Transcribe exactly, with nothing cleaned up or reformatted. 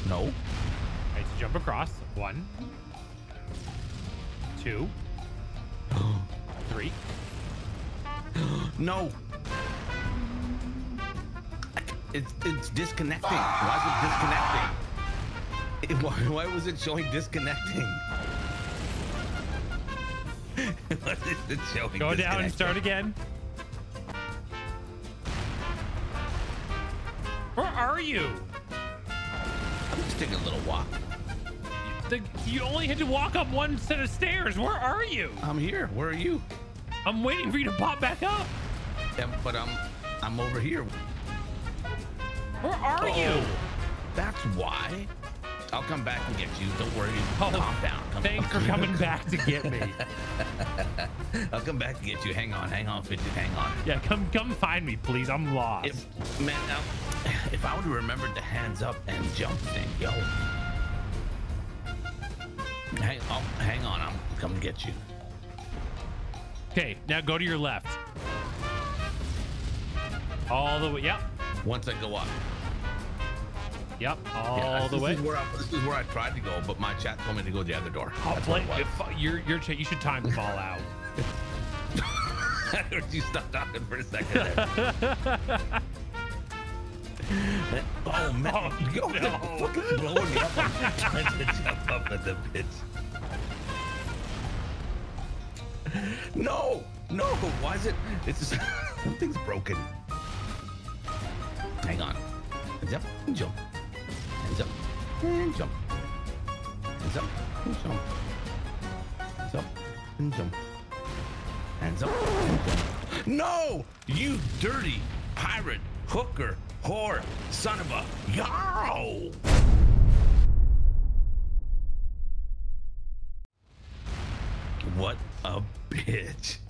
No. Right, so jump across. One, two, three. No. It's it's disconnecting. Why is it disconnecting? It, why, why was it showing disconnecting? Why is it showing Go down and start disconnecting? again. Where are you? I'm just taking a little walk. The, you only had to walk up one set of stairs. Where are you? I'm here. Where are you? I'm waiting for you to pop back up. Yeah, but I'm I'm over here. Where are Oh, you? That's why. I'll come back and get you. Don't worry. Oh, Calm down. Come, Thanks for coming back to get me. I'll come back and get you. Hang on. Hang on, Fidget. Hang on. Yeah, come come find me, please. I'm lost. If, man, now, if I would have remembered the hands up and jump thing, yo. Hang, oh, hang on. I'm coming to get you. Okay, now go to your left. All the way. Yep. Once I go up. Yep. All Yeah, the this way. Is where I, this is where I tried to go, but my chat told me to go the other door. Oh, That's play, what it was. if, you're, you're, you should time the ball out. I heard you stop talking for a second there. Oh, man. Oh, Yo, no. fucking blowing me up. I'm trying to jump up at the pitch. No, no. Why is it? It's just something's broken. Hang on. Hands up and jump. Hands up and jump. Hands up and jump. Hands up and jump. Hands up and jump. No! You dirty pirate, hooker, whore, son of a yarrow! What a bitch.